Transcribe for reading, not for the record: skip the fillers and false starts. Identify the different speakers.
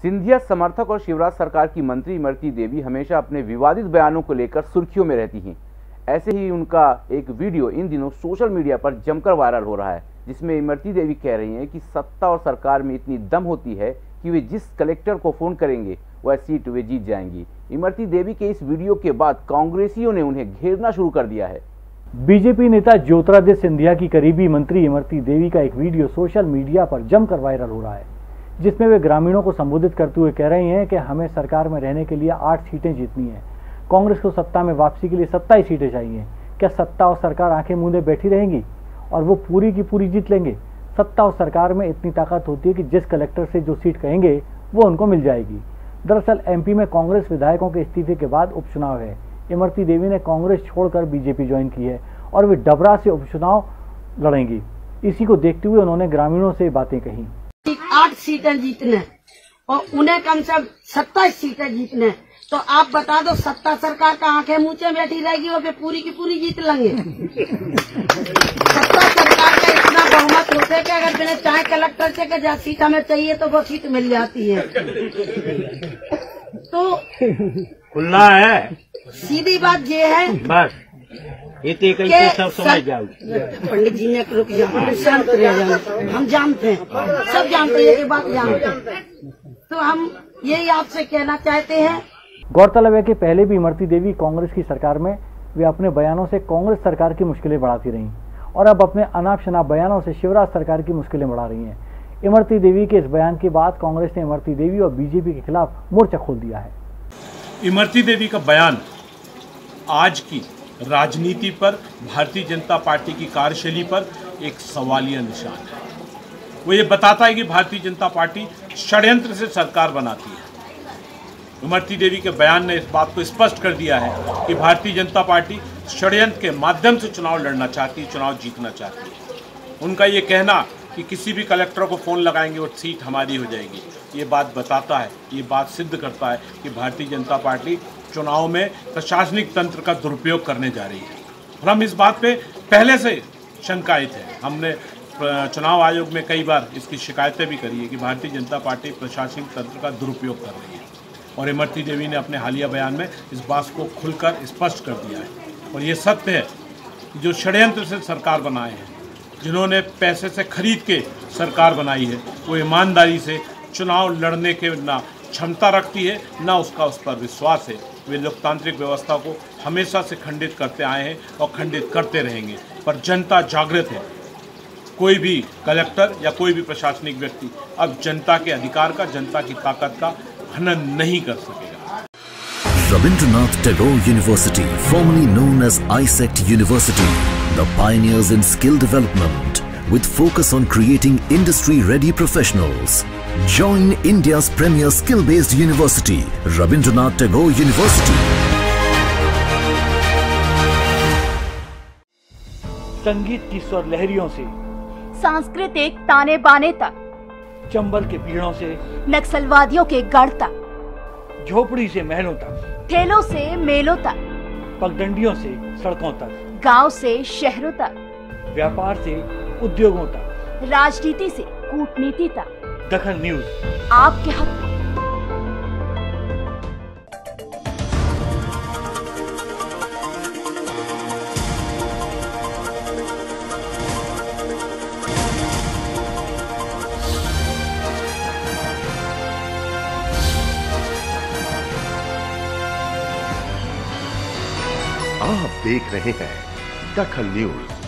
Speaker 1: सिंधिया समर्थक और शिवराज सरकार की मंत्री इमरती देवी हमेशा अपने विवादित बयानों को लेकर सुर्खियों में रहती हैं। ऐसे ही उनका एक वीडियो इन दिनों सोशल मीडिया पर जमकर वायरल हो रहा है, जिसमें इमरती देवी कह रही हैं कि सत्ता और सरकार में इतनी दम होती है कि वे जिस कलेक्टर को फोन करेंगे वह सीट वे जीत जाएंगी। इमरती देवी के इस वीडियो के बाद कांग्रेसियों ने उन्हें घेरना शुरू कर दिया है।
Speaker 2: बीजेपी नेता ज्योतिरादित्य सिंधिया की करीबी मंत्री इमरती देवी का एक वीडियो सोशल मीडिया पर जमकर वायरल हो रहा है, जिसमें वे ग्रामीणों को संबोधित करते हुए कह रही हैं कि हमें सरकार में रहने के लिए 8 सीटें जीतनी है। कांग्रेस को सत्ता में वापसी के लिए 27 सीटें चाहिए। क्या सत्ता और सरकार आंखें मूंदे बैठी रहेंगी और वो पूरी की पूरी जीत लेंगे? सत्ता और सरकार में इतनी ताकत होती है कि जिस कलेक्टर से जो सीट कहेंगे वो उनको मिल जाएगी। दरअसल एमपी में कांग्रेस विधायकों के इस्तीफे के बाद उपचुनाव है। इमरती देवी ने कांग्रेस छोड़कर बीजेपी ज्वाइन की है और वे डबरा से उपचुनाव लड़ेंगी। इसी को देखते हुए उन्होंने ग्रामीणों से बातें कही।
Speaker 3: 8 सीटें जीतने और उन्हें कम से कम 27 सीटें जीतने, तो आप बता दो सत्ता सरकार का आंखें मुंचे बैठी रहेगी और वे पूरी की पूरी जीत लेंगे। सत्ता सरकार का इतना बहुमत होता है कि अगर बिना चाहे कलेक्टर से कि जहाँ सीट हमें चाहिए तो वो सीट मिल जाती है। तो
Speaker 4: खुला है,
Speaker 3: सीधी बात ये है
Speaker 4: बस इतने कहीं सब समझ जाओ।
Speaker 3: पंडित जी ने रुक जाओ, शांत रह जाओ। हम जानते हैं, सब जानते हैं, ये बात जानते हैं। तो हम यही आपसे कहना चाहते हैं।
Speaker 2: गौरतलब है कि पहले भी इमरती देवी कांग्रेस की सरकार में वे अपने बयानों से कांग्रेस सरकार की मुश्किलें बढ़ाती रहीं और अब अपने अनाप शनाप बयानों से शिवराज सरकार की मुश्किलें बढ़ा रही हैं। इमरती देवी के इस बयान के बाद कांग्रेस ने इमरती देवी और बीजेपी के खिलाफ मोर्चा खोल दिया है।
Speaker 5: इमरती देवी का बयान आज की राजनीति पर, भारतीय जनता पार्टी की कार्यशैली पर एक सवालिया निशान है। वो ये बताता है कि भारतीय जनता पार्टी षड्यंत्र से सरकार बनाती है। इमरती देवी के बयान ने इस बात को स्पष्ट कर दिया है कि भारतीय जनता पार्टी षड्यंत्र के माध्यम से चुनाव लड़ना चाहती है, चुनाव जीतना चाहती है। उनका ये कहना कि किसी भी कलेक्टर को फ़ोन लगाएंगे और सीट हमारी हो जाएगी, ये बात बताता है, ये बात सिद्ध करता है कि भारतीय जनता पार्टी चुनाव में प्रशासनिक तंत्र का दुरुपयोग करने जा रही है। और हम इस बात पे पहले से शंकायित हैं। हमने चुनाव आयोग में कई बार इसकी शिकायतें भी करी है कि भारतीय जनता पार्टी प्रशासनिक तंत्र का दुरुपयोग कर रही है। और इमरती देवी ने अपने हालिया बयान में इस बात को खुलकर स्पष्ट कर दिया है। और ये सत्य है कि जो षड्यंत्र से सरकार बनाए हैं, जिन्होंने पैसे से खरीद के सरकार बनाई है, वो ईमानदारी से चुनाव लड़ने के ना क्षमता रखती है, ना उसका उस पर विश्वास है। वे लोकतांत्रिक व्यवस्था को हमेशा से खंडित करते आए हैं और खंडित करते रहेंगे। पर जनता जागृत है। कोई भी कलेक्टर या कोई भी प्रशासनिक व्यक्ति अब जनता के अधिकार का, जनता की ताकत का हनन नहीं कर सकेगा।
Speaker 6: Rabindranath Tagore University, formerly known as ISECT University, the pioneers in skill development with focus on creating industry-ready professionals. Join India's premier skill-based university, Rabindranath Tagore University.
Speaker 2: संगीत की स्वर लहरियों से
Speaker 7: सांस्कृतिक ताने बाने तक,
Speaker 2: चंबल के पीड़ों से
Speaker 7: नक्सलवादियों के गढ़ तक,
Speaker 2: झोपड़ी से महलों तक,
Speaker 7: ठेलों से मेलों तक,
Speaker 2: पगडंडियों से सड़कों तक,
Speaker 7: गांव से शहरों तक,
Speaker 2: व्यापार से उद्योगों तक,
Speaker 7: राजनीति से कूटनीति तक,
Speaker 2: दखल न्यूज
Speaker 7: आपके हक में।
Speaker 8: आप देख रहे हैं दखल न्यूज।